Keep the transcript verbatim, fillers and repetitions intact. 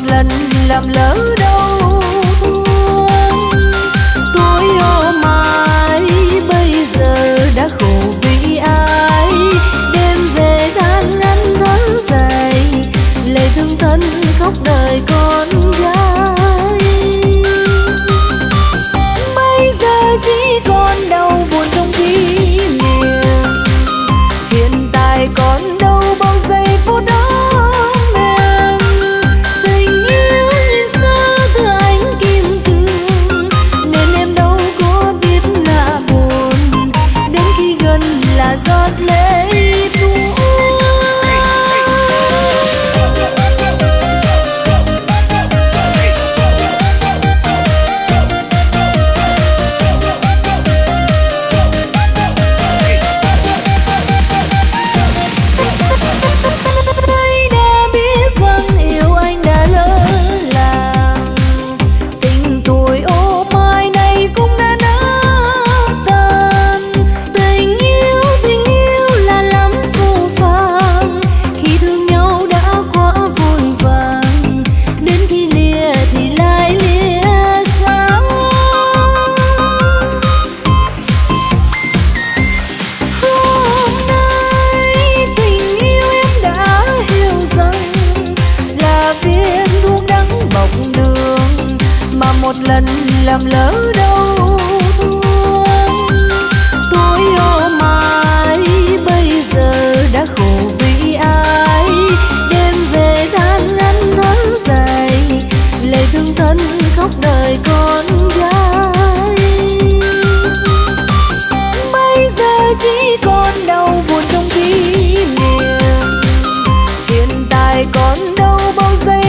lần làm lỡ đâu tôi ô mai bây giờ đã khổ vì ai đêm về than ngắn thở dài lệ thương thân khóc đời con gái bây giờ chỉ còn đau buồn trong kỷ niệm hiện tại còn đâu bao giây phút đó giọt lệ tuôn tôi đã biết rằng yêu anh đã lỡ làng tình tuổi ô mai này cũng đã nát tan tình yêu một lần làm lỡ đâu tôi ô mai bây giờ đã khổ vì ai đêm về than ngắn thở dài lệ thương thân khóc đời con gái bây giờ chỉ còn đau buồn trong kỷ niệm hiện tại còn đâu bao giây